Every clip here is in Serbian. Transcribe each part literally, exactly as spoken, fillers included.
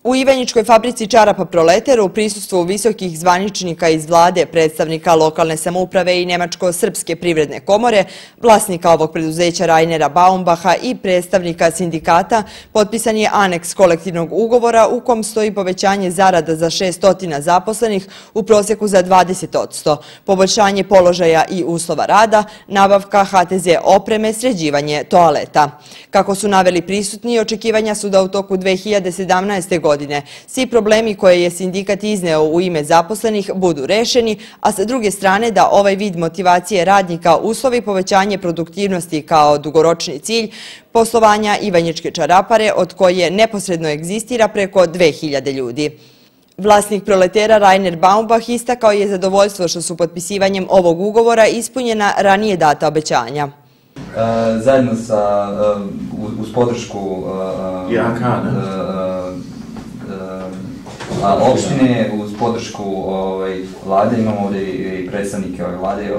U Ivanjičkoj fabrici čarapa Proleter u prisustvu visokih zvaničnika iz vlade, predstavnika lokalne samouprave i Nemačko-srpske privredne komore, vlasnika ovog preduzeća Rainera Baumbacha i predstavnika sindikata, potpisan je aneks kolektivnog ugovora u kom stoji povećanje zarada za šessto zaposlenih u prosjeku za dvadeset posto, poboljšanje položaja i uslova rada, nabavka ha te ze opreme, sređivanje toaleta. Kako su naveli prisutni, očekivanja su da u toku dve hiljade sedamnaeste. godine svi problemi koje je sindikat izneo u ime zaposlenih budu rešeni, a sa druge strane da ovaj vid motivacije radnika uslovi povećanje produktivnosti kao dugoročni cilj poslovanja Ivanjičke čarapare, od koje neposredno egzistira preko dve hiljade ljudi. Vlasnik Proletera Rainer Baumbach istakao je zadovoljstvo što su potpisivanjem ovog ugovora ispunjena ranije data obećanja. Zajedno sa, uz podršku opštine, uz podršku vlade, imamo ovdje i predstavnike ove vlade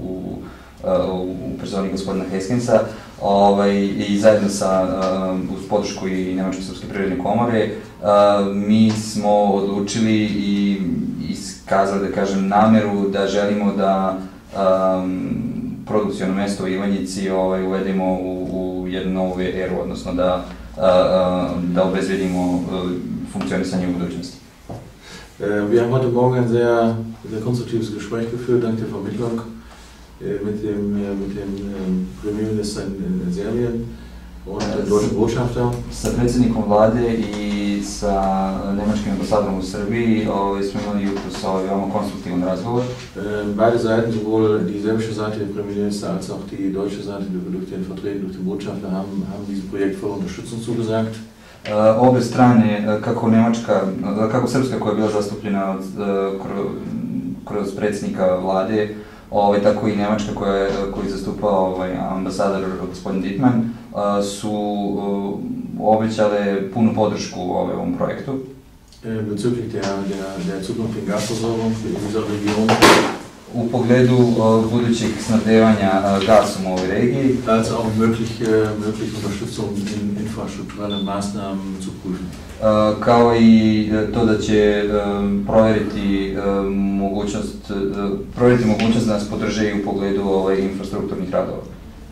u personi gospodina Heskensa i zajedno sa, uz podršku i Nemačko-srpske privredne komore, mi smo odlučili i iskazali, da kažem, nameru da želimo da produkcijno mesto u Ivanjici uvedemo u jednu novu eru, odnosno da obezbedimo funkcionisanje u budućnosti. Wir haben heute Morgen ein sehr, sehr konstruktives Gespräch geführt, dank der Vermittlung mit dem, mit dem Premierminister in Serbien und dem deutschen Botschafter. Sa predsjednikom vlade i sa nemačkim ambasadorom u Srbiji smo imali jutros veoma konstruktivan razgovor. Beide Seiten, sowohl die serbische Seite, der Premierminister, als auch die deutsche Seite, durch den Vertreter, durch den Botschafter, haben, haben diesem Projekt volle Unterstützung zugesagt. Obe strane, kako Nemačka, kako Srpska koja je bila zastupljena kroz predsjednika vlade, tako i Nemačka koju je zastupao ambasador gospodin Dittmann, su obećale punu podršku ovom projektu. Bezüglich der, der, der zukünftigen Gasversorgung in dieser Region. U pogledu budućeg snabdevanja gasom u ovoj regiji, als auch mögliche, mögliche Unterstützung in infrastrukturellen Maßnahmen zu prüfen. Kao i to da će provjeriti mogućnost, provjeriti mogućnost da nas podrže i u pogledu infrastrukturnih radova.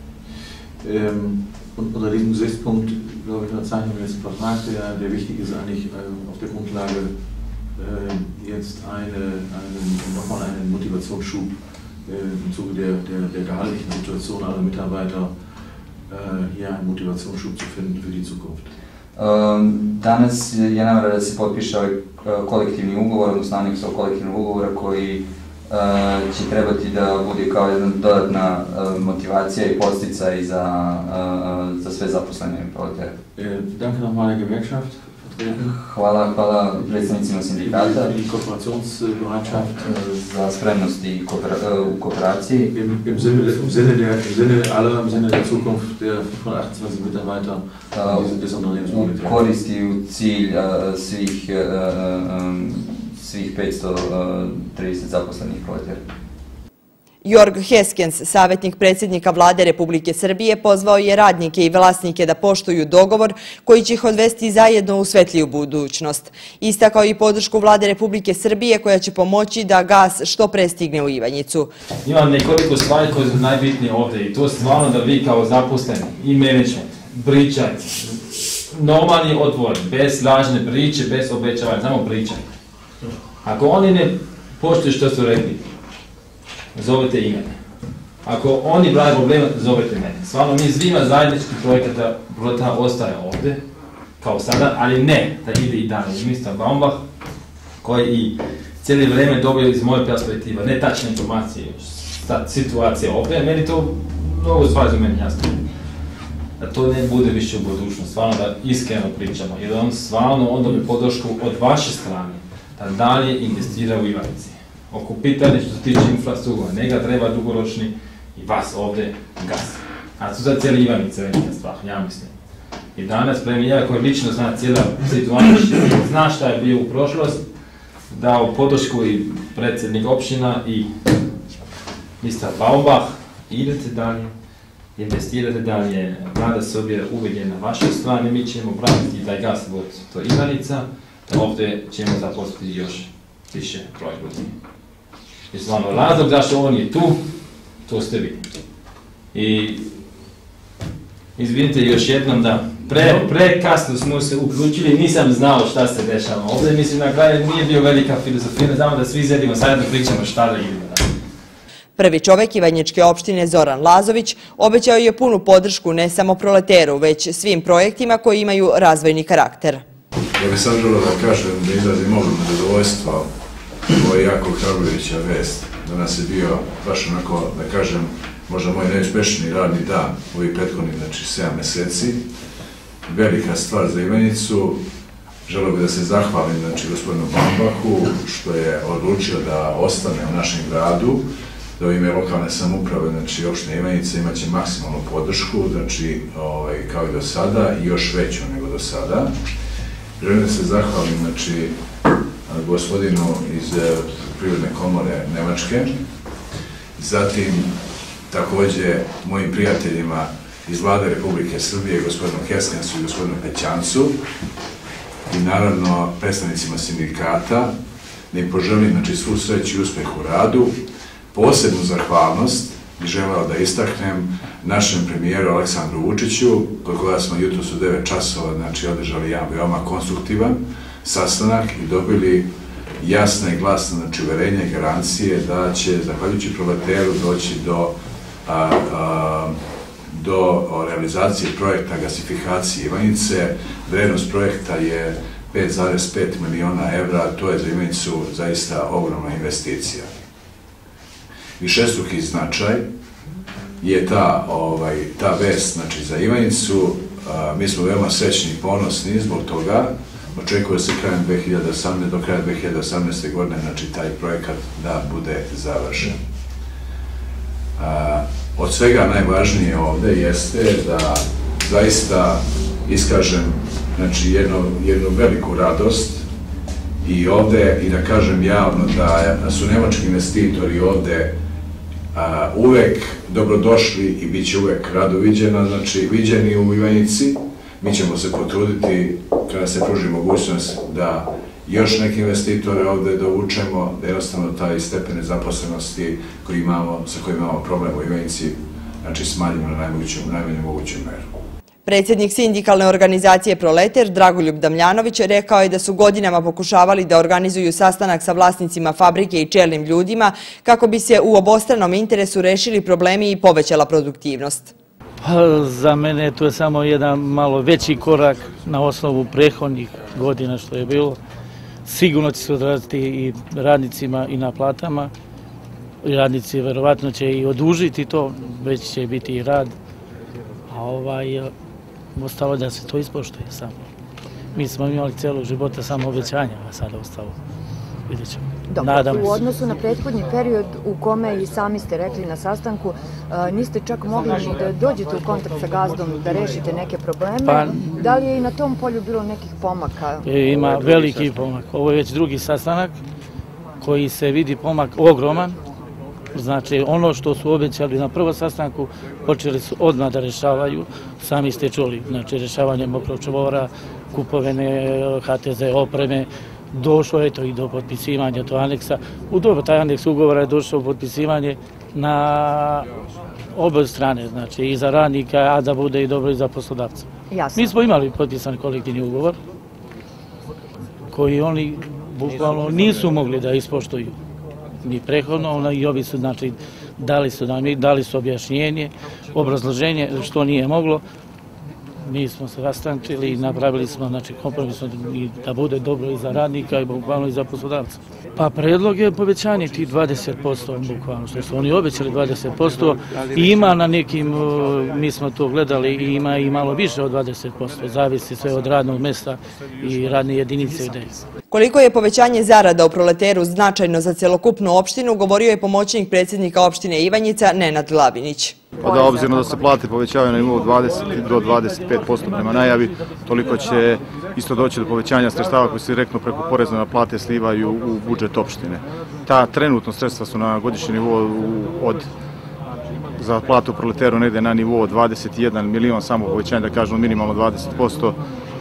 Und unter diesem Gesichtspunkt, glaube ich, unterzeichnen wir jetzt einen Vertrag, der, der wichtig ist, eigentlich auf der Grundlage jetzt eine, eine, nochmal einen Motivationsschub im Zuge der, der, der gehaltlichen Situation aller Mitarbeiter, hier einen Motivationsschub zu finden für die Zukunft. Danas je namera da se potpiše ovaj kolektivni ugovor, odnosno aneks ovog kolektivnog ugovora koji će trebati da bude kao jedna dodatna motivacija i podsticaj za sve zaposlene proletere. Danke nochmal der Gewerkschaft. Hvala, hvala predstavnicima sindikata za spremnost u kooperaciji. Im Sinne der, im Sinne aller, im Sinne der Zukunft der fünfhundertachtundzwanzig Mitarbeiter des Unternehmens Proleter. U koristi i u cilj svih svih petsto trideset zaposlenih proletera. Jorg Heskens, savjetnik predsjednika vlade Republike Srbije, pozvao je radnike i vlasnike da poštuju dogovor koji će ih odvesti zajedno u svetliju budućnost. Istakao i podršku vlade Republike Srbije koja će pomoći da gas što pre stigne u Ivanjicu. Imam nekoliko stvari koje su najbitnije ovdje i to je stvarno da vi kao zaposleni i menadžment pričajte. Normalni odvor, bez lažne priče, bez obećavanja, samo pričajte. Ako oni ne poštuju što su rekli, zovete i mene. Ako oni pravi problema, zovete mene. Stvarno, mi svima zajednički projekata Proletera ostaje ovdje, kao sada, ali ne da ide i dalje. Ministar Baumbach, koji i cijeli vrijeme dobio iz moje perspektive netačne informacije, situacija ovdje, meni to mnogo stvari za meni jasno. Da to ne bude više u budućnosti, stvarno da iskreno pričamo, jer on stvarno onda bi podršku od vaše strane da dalje investira u Ivanjici. Oko pitanja što se tiče infrastruktura, njega treba dugoročni i vas ovdje gas. A to za cijeli Ivanjice velika stvar, ja mislim. I danas premijer koji lično zna cijela situacija, zna šta je bio u prošlost, dao podršku i predsjednik općina i mister Baumbach, idete dalje, investirate dalje, vlada Srbije uvijek je na vašoj strani, mi ćemo braniti taj gasovod, to Ivanjica, ovdje ćemo zaposliti još više broj ljudi. I stvarno, razlog zašto on je tu, to ste vi. I izvinite još jednom da pre, pre kasno smo se uključili, nisam znao šta se dešava ovdje, mislim na kraju nije bio velika filozofija, znamo da svi sedimo sad da pričamo šta da idemo. Prvi čovek Ivanjičke opštine Zoran Lazović obećao je punu podršku ne samo Proleteru, već svim projektima koji imaju razvojni karakter. Ja bih sad želeo da kažem da izrazim ogromno zadovoljstvo. Ovo je jako ohrabrujuća vest. Danas je bio baš onako, da kažem, možda moj najuspešniji radni dan u ovih prethodnih, znači, sedam meseci. Velika stvar za Ivanjicu. Želeo bih da se zahvalim, znači, gospodinu Baumbachu što je odlučio da ostane u našem gradu, da u ime lokalne samouprave, znači, opštine Ivanjica imaće maksimalnu podršku, znači, ovaj, kao i do sada, i još veću nego do sada. Želim da se zahvalim, znači, gospodinu iz Privredne komore Nemačke, zatim takođe mojim prijateljima iz Vlade Republike Srbije, gospodinu Heskensu i gospodinu Pećancu, i naravno predstavnicima sindikata, da im poželim, znači, svu sreću i uspeh u radu. Posebnu zahvalnost bih želeo da istaknem našem premijeru Aleksandru Vučiću, kod koga smo jutros u devet časova, znači, održali jedan veoma konstruktivan sastanak i dobili jasne i glasne, znači, uverenje i garancije da će, zahvaljujući Proleteru, doći do, a, a, do realizacije projekta gasifikacije Ivanjice. Vrednost projekta je pet zarez pet miliona evra, to je za Ivanjicu zaista ogromna investicija. Višestruki značaj je ta, ovaj, ta vest, znači, za Ivanjicu. A, mi smo veoma srećni i ponosni zbog toga. Očekuje se krajem dve hiljade osamnaeste. do kraja dve hiljade osamnaeste. godine, znači, taj projekat da bude završen. A, od svega najvažnije ovde jeste da zaista iskažem, znači, jednu, jednu veliku radost i ovde, i da kažem javno da su nemački investitori ovde a, uvek dobrodošli i bit će uvek rado viđena, znači, viđeni u Ivanjici. Mi ćemo se potruditi, kada se pruži mogućnost, da još neke investitore ovde dovučemo, da jednostavno taj stepen nezaposlenosti koji imamo, sa kojim imamo problem u Ivanjici, znači, smanjimo na najmanju moguću meru. Predsjednik sindikalne organizacije Proleter, Dragoljub Damljanović, rekao je da su godinama pokušavali da organizuju sastanak sa vlasnicima fabrike i čelnim ljudima kako bi se u obostranom interesu rešili problemi i povećala produktivnost. Pa, za mene to je samo jedan malo veći korak na osnovu prethodnih godina što je bilo. Sigurno će se odraziti i radnicima i na platama. Radnici verovatno će i odužiti to, već će biti i rad. A ovaj, ostalo da se to ispoštuje samo. Mi smo imali celo života samo obećanja, a sada ostalo. Vidjet ćemo. Dobro, u odnosu na prethodni period u kome i sami ste rekli na sastanku, niste čak mogli ni da dođete u kontakt sa gazdom da rešite neke probleme. Da li je i na tom polju bilo nekih pomaka? Ima veliki pomak. Ovo je već drugi sastanak koji se vidi pomak ogroman. Znači, ono što su obećali na prvom sastanku, počeli su odmah da rešavaju. Sami ste čuli, znači, rešavanje mokrog čvora, kupovine ha te ze opreme. Došlo je to i do potpisivanja tog aneksa. U dobro, taj aneks ugovora je došao potpisivanje na obe strane, znači i za radnika, a da bude i dobro i za poslodavca. Mi smo imali potpisan kolektivni ugovor koji oni bukvalno nisu mogli da ispoštuju ni prethodno, i ovi su, znači, dali su nam, dali su objašnjenje, obrazloženje što nije moglo. Mi smo se rastančili i napravili smo, znači, kompromisno da bude dobro i za radnika i bukvalno i za poslodavca. Pa predlog je povećanje tih dvadeset posto bukvalno, što su oni obećali dvadeset posto i ima na nekim, mi smo to gledali, i ima i malo više od dvadeset posto, zavisi sve od radnog mesta i radne jedinice gde. Koliko je povećanje zarada u Proleteru značajno za celokupnu opštinu, govorio je pomoćnik predsjednika opštine Ivanjica Nenad Labinić. Pa da, obzirom da se plate povećavaju na nivou dvadeset do dvadeset pet posto prema najavi, toliko će isto doći do povećanja sredstava koji se direktno preko poreza na plate slivaju u budžet opštine. Ta trenutno sredstva su na godišnjem nivou od za platu u Proleteru negde na nivou od dvadeset jedan milion samo povećanja, da kažemo minimalno dvadeset posto.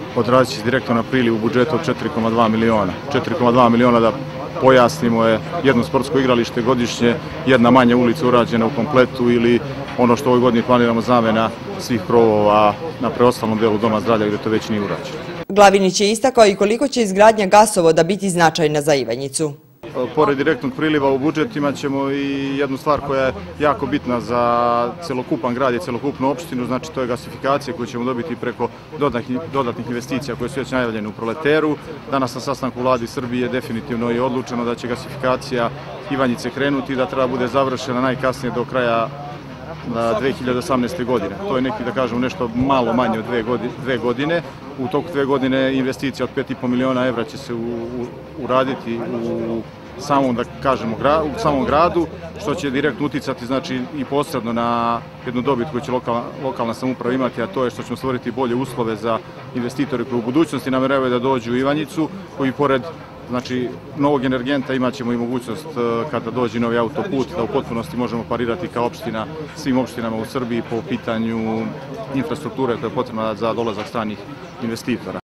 odrazit će direktno na priliv u budžetu od četiri zarez dva miliona. četiri zarez dva miliona, da pojasnimo, je jedno sportsko igralište godišnje, jedna manja ulica urađena u kompletu ili ono što ovoj godini planiramo, zamena svih krovova na preostalnom delu Doma zdravlja gdje to već nije urađeno. Glavinić je istakao i koliko će izgradnja gasovoda biti značajna za Ivanjicu. Pored direktnog priliva u budžet imat ćemo i jednu stvar koja je jako bitna za celokupan grad i celokupnu opštinu, znači to je gasifikacija koju ćemo dobiti preko dodatnih investicija koje su već najavljene u Proleteru. Danas na sastanku vladi Srbije definitivno je odlučeno da će gasifikacija Ivanjice krenuti i da treba bude završena najkasnije do kraja dve hiljade osamnaeste. godine. To je neki, da kažemo, nešto malo manje od dve godine. U toku dve godine investicija od pet i po miliona evra će se uraditi u samom, da kažemo, u samom gradu, što će direktno uticati, znači, i posredno na jednu dobit koju će lokalna samouprava imati, a to je što ćemo stvoriti bolje uslove za investitore koji u budućnosti nameravaju da dođu u Ivanjicu, koji pored znači novog energenta imat ćemo i mogućnost kada dođe novi autoput da u potpunosti možemo parirati kao opština svim opštinama u Srbiji po pitanju infrastrukture koja je potrebna za dolazak stranih investitora.